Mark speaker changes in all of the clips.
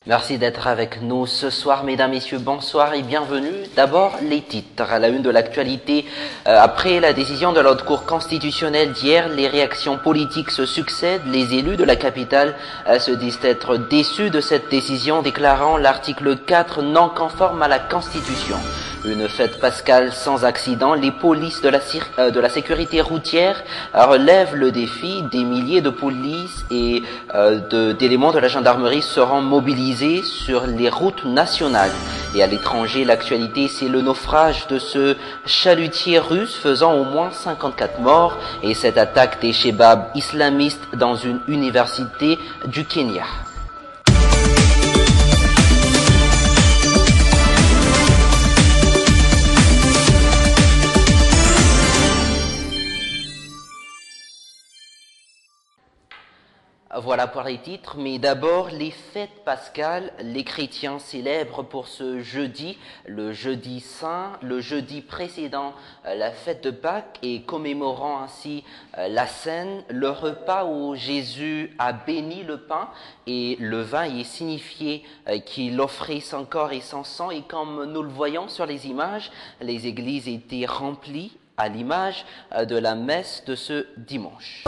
Speaker 1: Merci d'être avec nous ce soir, mesdames, messieurs, bonsoir et bienvenue. D'abord, les titres. À la une de l'actualité, après la décision de la Haute Cour constitutionnelle d'hier, les réactions politiques se succèdent. Les élus de la capitale se disent être déçus de cette décision, déclarant l'article 4 non conforme à la Constitution. Une fête pascale sans accident, les polices de la sécurité routière relèvent le défi. Des milliers de polices et d'éléments de la gendarmerie seront mobilisés sur les routes nationales. Et à l'étranger, l'actualité, c'est le naufrage de ce chalutier russe faisant au moins 54 morts et cette attaque des chebabs islamistes dans une université du Kenya. Voilà pour les titres, mais d'abord les fêtes pascales. Les chrétiens célèbrent pour ce jeudi, le jeudi saint, le jeudi précédent la fête de Pâques et commémorant ainsi la scène, le repas où Jésus a béni le pain et le vin y est signifié qu'il offrait son corps et son sang, et comme nous le voyons sur les images, les églises étaient remplies à l'image de la messe de ce dimanche.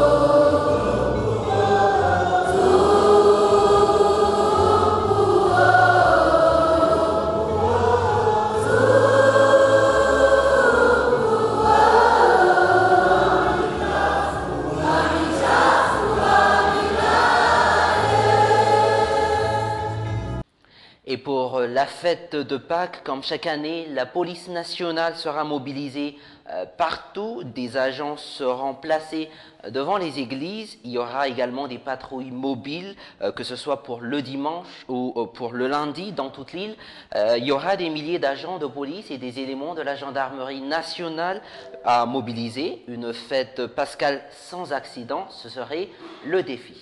Speaker 1: Et pour la fête de Pâques, comme chaque année, la police nationale sera mobilisée partout. Des agents seront placés devant les églises. Il y aura également des patrouilles mobiles, que ce soit pour le dimanche ou pour le lundi dans toute l'île. Il y aura des milliers d'agents de police et des éléments de la gendarmerie nationale à mobiliser. Une fête pascale sans accident, ce serait le défi.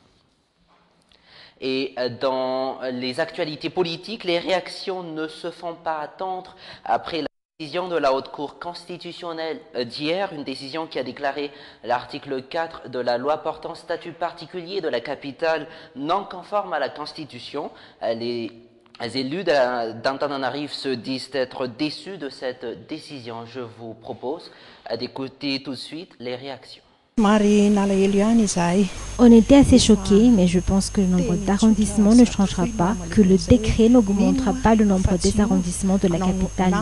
Speaker 1: Et dans les actualités politiques, les réactions ne se font pas attendre après la décision de la Haute Cour constitutionnelle d'hier, une décision qui a déclaré l'article 4 de la loi portant statut particulier de la capitale non conforme à la Constitution. Les élus d'Antananarivo se disent être déçus de cette décision. Je vous propose d'écouter tout de suite les réactions.
Speaker 2: On était assez choqués, mais je pense que le nombre d'arrondissements ne changera pas, que le décret n'augmentera pas le nombre des arrondissements de la capitale.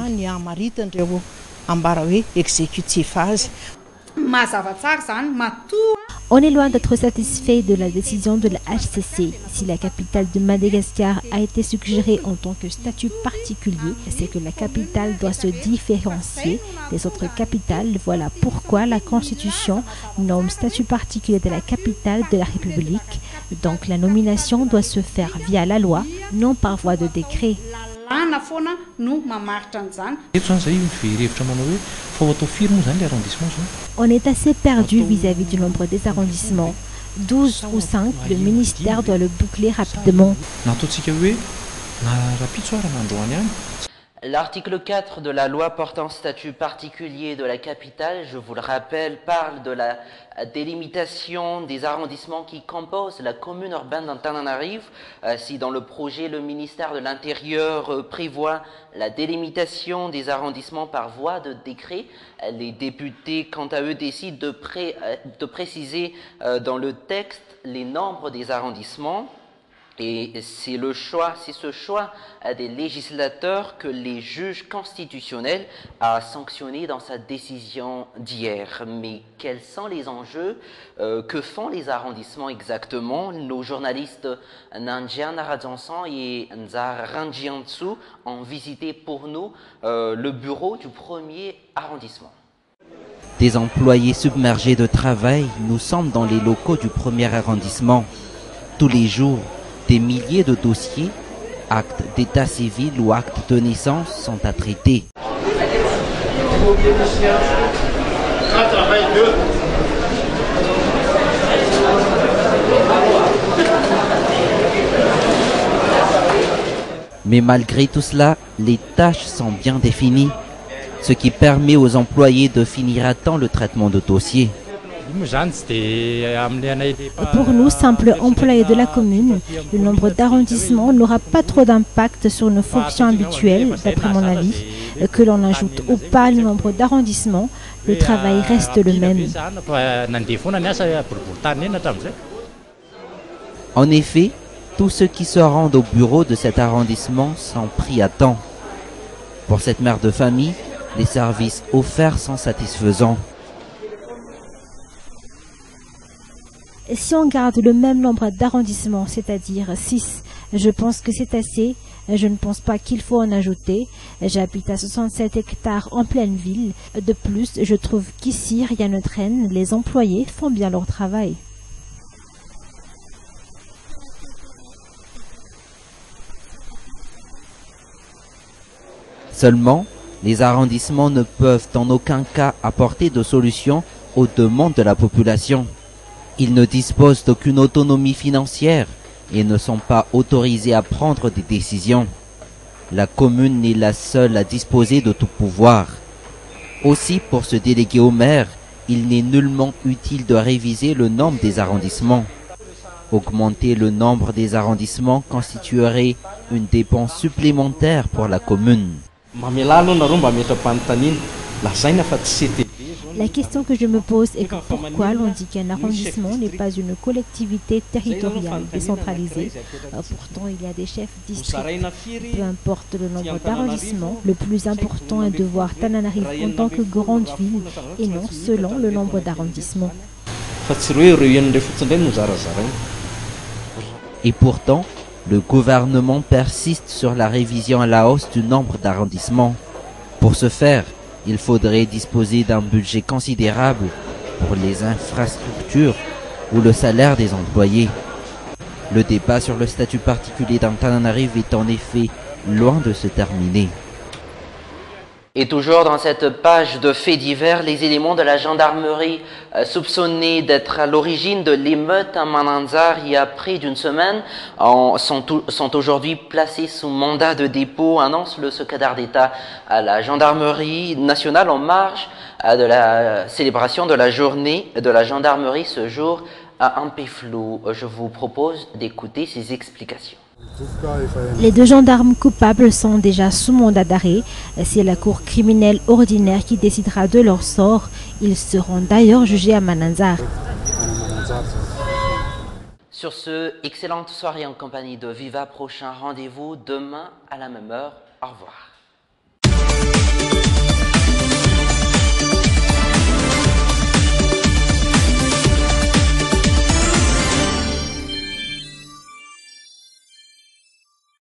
Speaker 2: On est loin d'être satisfait de la décision de la HCC. Si la capitale de Madagascar a été suggérée en tant que statut particulier, c'est que la capitale doit se différencier des autres capitales. Voilà pourquoi la Constitution nomme statut particulier de la capitale de la République. Donc la nomination doit se faire via la loi, non par voie de décret. On est assez perdu vis-à-vis du nombre des arrondissements. 12 ou 5, le ministère doit le boucler rapidement.
Speaker 1: L'article 4 de la loi portant statut particulier de la capitale, je vous le rappelle, parle de la délimitation des arrondissements qui composent la commune urbaine d'Antananarivo. Si dans le projet, le ministère de l'Intérieur prévoit la délimitation des arrondissements par voie de décret, les députés, quant à eux, décident de préciser dans le texte les nombres des arrondissements. Et c'est ce choix des législateurs que les juges constitutionnels a sanctionné dans sa décision d'hier. Mais quels sont les enjeux? Que font les arrondissements exactement? Nos journalistes Nanjian Aradjansan et Nzar Ranjiantsu ont visité pour nous le bureau du premier arrondissement.
Speaker 3: Des employés submergés de travail, nous sommes dans les locaux du premier arrondissement. Tous les jours, des milliers de dossiers, actes d'état civil ou actes de naissance sont à traiter. Mais malgré tout cela, les tâches sont bien définies, ce qui permet aux employés de finir à temps le traitement de dossiers.
Speaker 2: Pour nous, simples employés de la commune, le nombre d'arrondissements n'aura pas trop d'impact sur nos fonctions habituelles, d'après mon avis. Que l'on ajoute ou pas le nombre d'arrondissements, le travail reste le même.
Speaker 3: En effet, tous ceux qui se rendent au bureau de cet arrondissement sont pris à temps. Pour cette mère de famille, les services offerts sont satisfaisants.
Speaker 2: Si on garde le même nombre d'arrondissements, c'est-à-dire 6, je pense que c'est assez. Je ne pense pas qu'il faut en ajouter. J'habite à 67 hectares en pleine ville. De plus, je trouve qu'ici, rien ne traîne. Les employés font bien leur travail.
Speaker 3: Seulement, les arrondissements ne peuvent en aucun cas apporter de solution aux demandes de la population. Ils ne disposent d'aucune autonomie financière et ne sont pas autorisés à prendre des décisions. La commune n'est la seule à disposer de tout pouvoir. Aussi, pour se déléguer au maire, il n'est nullement utile de réviser le nombre des arrondissements. Augmenter le nombre des arrondissements constituerait une dépense supplémentaire pour la commune.
Speaker 2: La question que je me pose est que pourquoi l'on dit qu'un arrondissement n'est pas une collectivité territoriale décentralisée. Pourtant, il y a des chefs districts. Peu importe le nombre d'arrondissements, le plus important est de voir Tananarive en tant que grande ville et non selon le nombre d'arrondissements.
Speaker 3: Et pourtant, le gouvernement persiste sur la révision à la hausse du nombre d'arrondissements. Pour ce faire, il faudrait disposer d'un budget considérable pour les infrastructures ou le salaire des employés. Le débat sur le statut particulier d'Antananarive est en effet loin de se terminer.
Speaker 1: Et toujours dans cette page de faits divers, les éléments de la gendarmerie soupçonnés d'être à l'origine de l'émeute à Mananzar il y a près d'une semaine sont aujourd'hui placés sous mandat de dépôt, annonce le secrétaire d'État à la gendarmerie nationale en marge de la célébration de la journée de la gendarmerie ce jour à Ampeflou. Je vous propose d'écouter ses explications.
Speaker 2: Les deux gendarmes coupables sont déjà sous mandat d'arrêt. C'est la cour criminelle ordinaire qui décidera de leur sort. Ils seront d'ailleurs jugés à Mananzar.
Speaker 1: Sur ce, excellente soirée en compagnie de Viva. Prochain rendez-vous demain à la même heure. Au revoir.